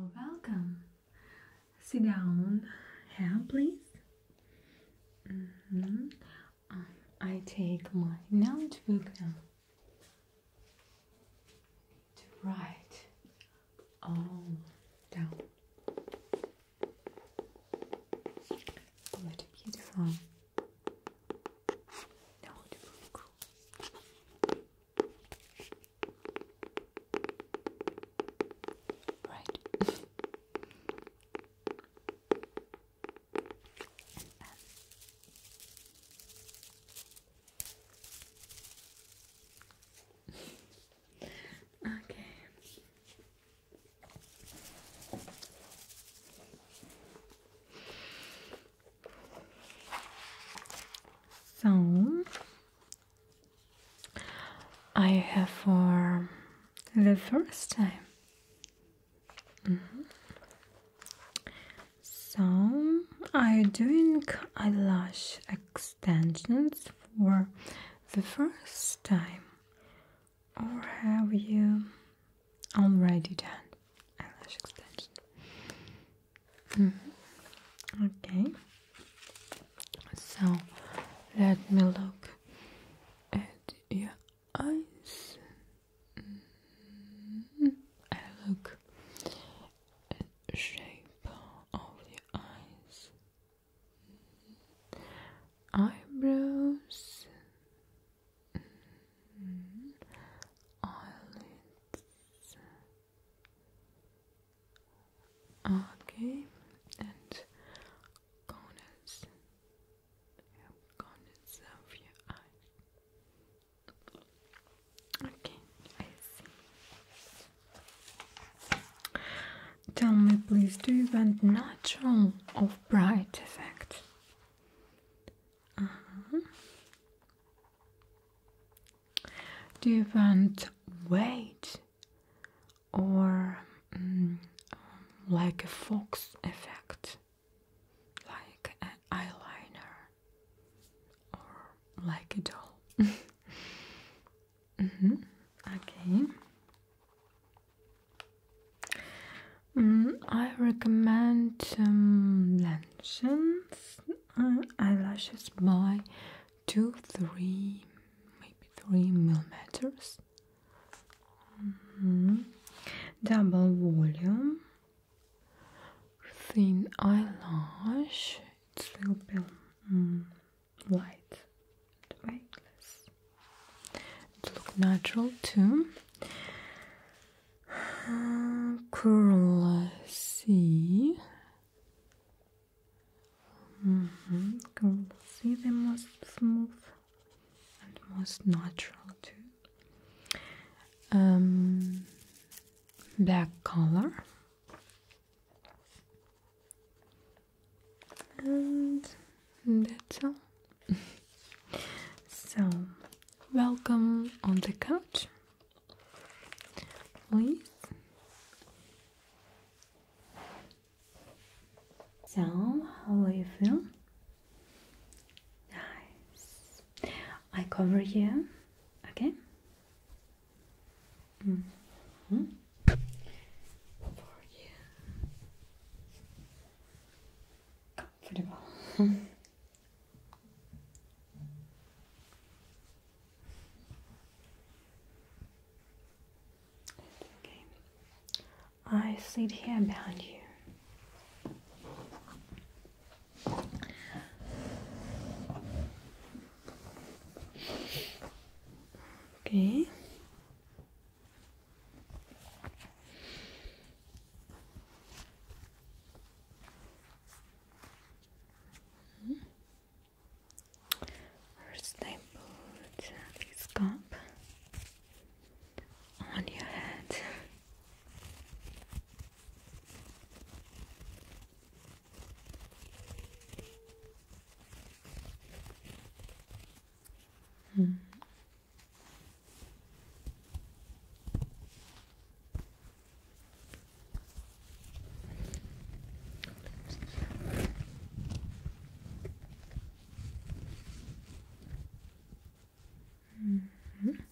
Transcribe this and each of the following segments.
welcome. Sit down here, please. I take my notebook now to write all down. What a beautiful notebook. Right. Okay. So I have for the first time. So are you doing eyelash extensions for the first time, or have you already done eyelash extension? Okay. So let me look at your eyes. I look at the shape of your eyes, eyebrows, eyelids. Okay, and corners of your eyes. Okay, I see. Tell me, please, do you want natural or bright effect? Do you want weight or like a fox effect, like an eyeliner or like a doll? Okay. I recommend Lanctions eyelashes by 2-3, maybe 3 millimeters. Double volume, thin eyelash. It will be light and weightless. It look natural too. Curl C. Curl C, the most smooth and most natural too. Black color. And that's all. So, welcome on the couch, please. So, how do you feel? Nice. I cover you, okay? For you. Comfortable. Okay. I sit here behind you. Okay. First, I put this cup on your head.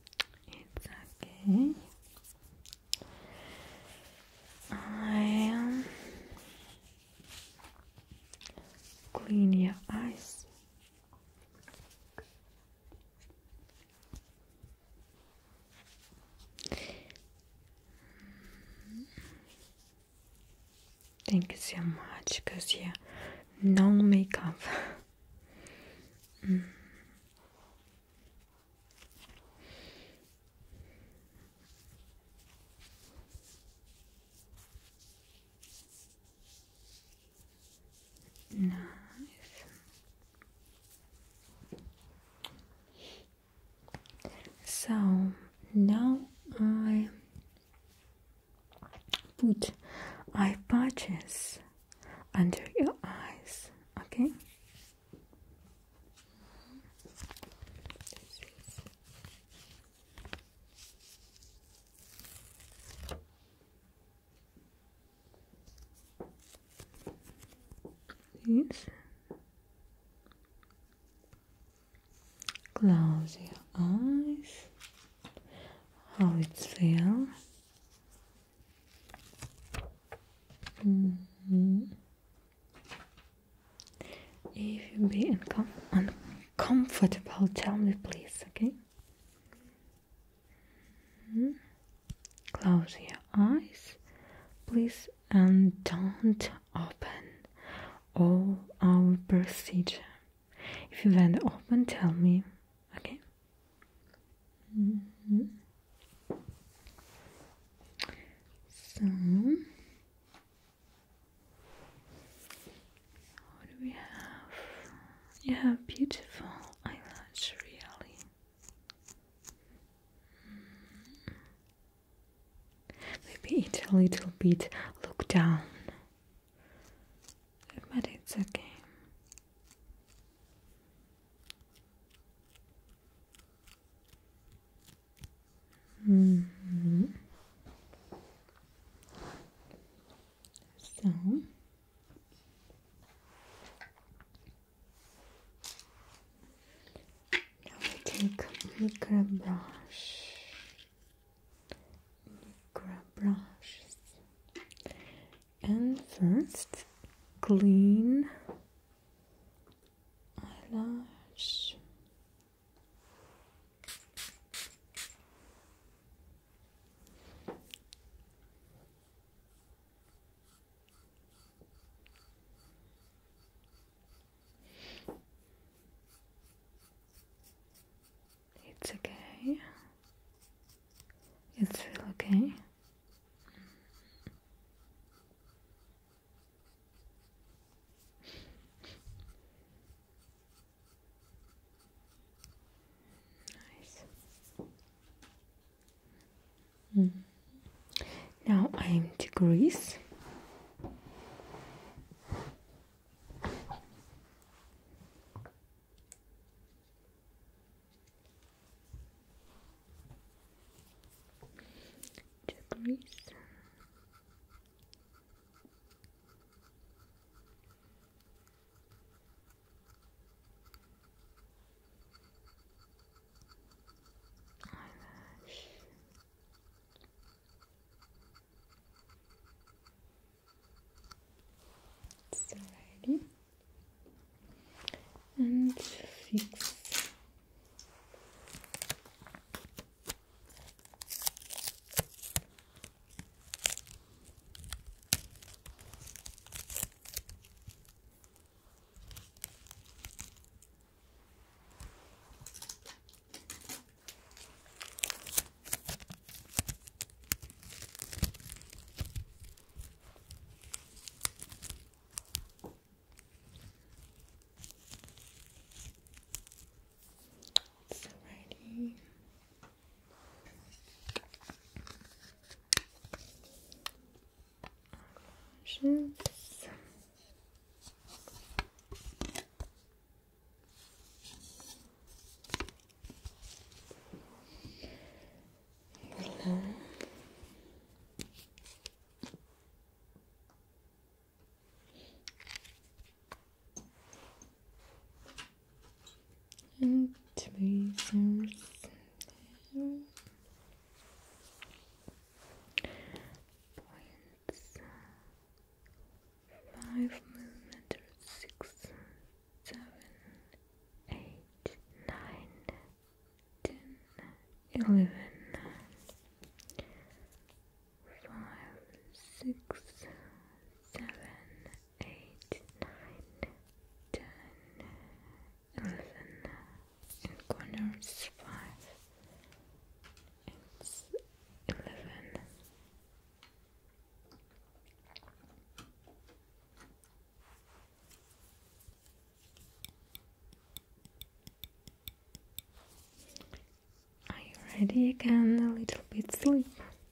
It's okay. I am Thank you so much, because yeah, no makeup. Nice. So now I put eye patches under your eyes, okay? This. Close your eyes. How it feels. If you be uncomfortable, tell me please, okay? Close your eyes, please, and don't open all our procedure. If you want to open, tell me, okay? So, what do we have? You have beautiful eyelash, really. Maybe it a little bit look down, but it's okay. So now I take micro brushes, and first clean eyelash. It's okay. It's feel okay. Nice. Now I am to grease. It's ready. And fix. It's ready. Eyelashes. And tweezers. Points. ready again, a little bit sleep.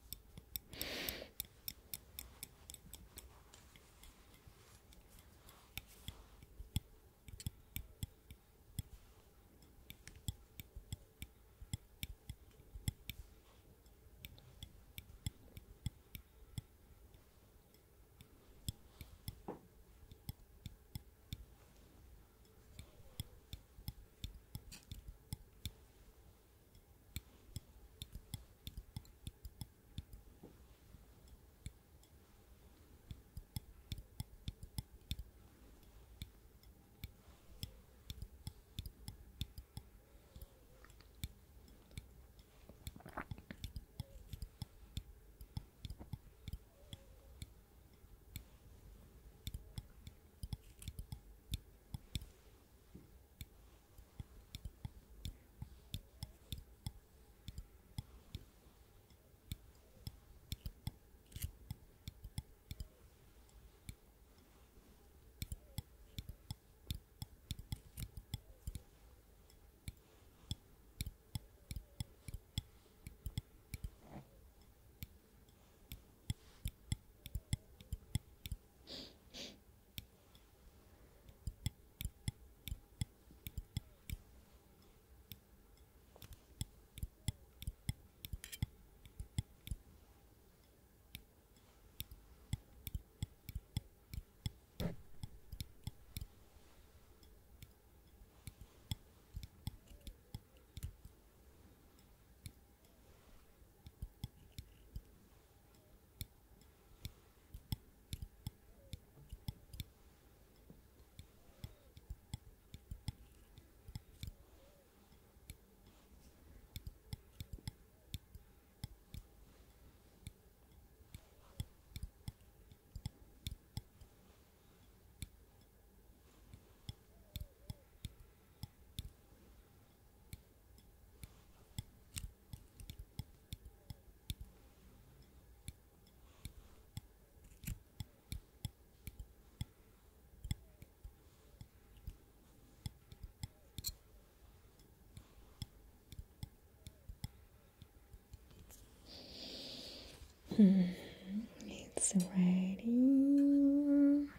It's ready.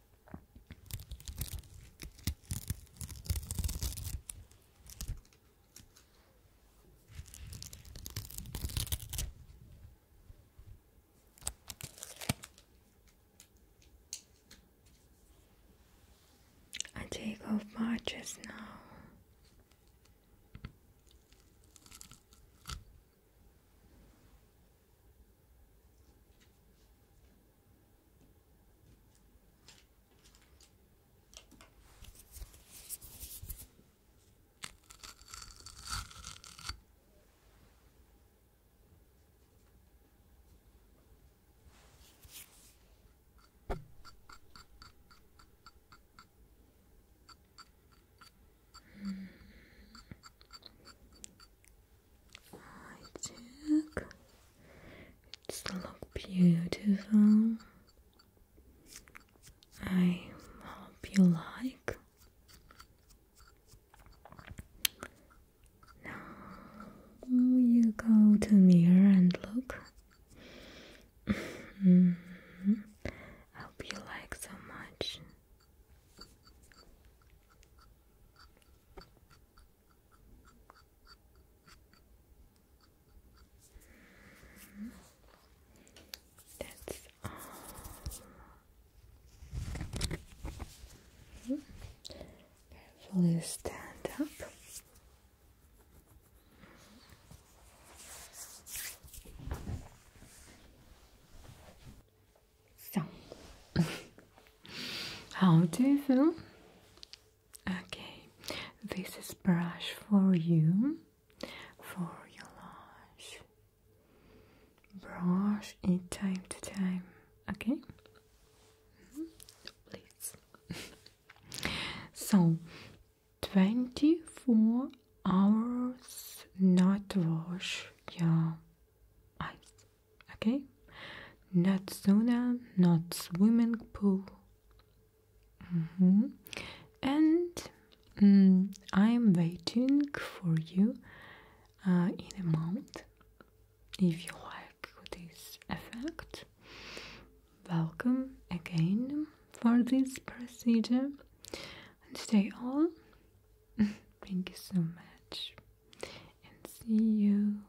I take off matches now. It's look beautiful. I hope you like. Now you go to mirror and look. I hope you like so much. That's all. Carefully stand up. So, how do you feel? Okay, this is brush for you, for your lash. Brush it time to time, okay? Please. So, 24 hours not wash your eyes, okay? Not sauna, not swimming pool. And I'm waiting for you in a month. If you like this effect, welcome again for this procedure, and stay all. Thank you so much, and see you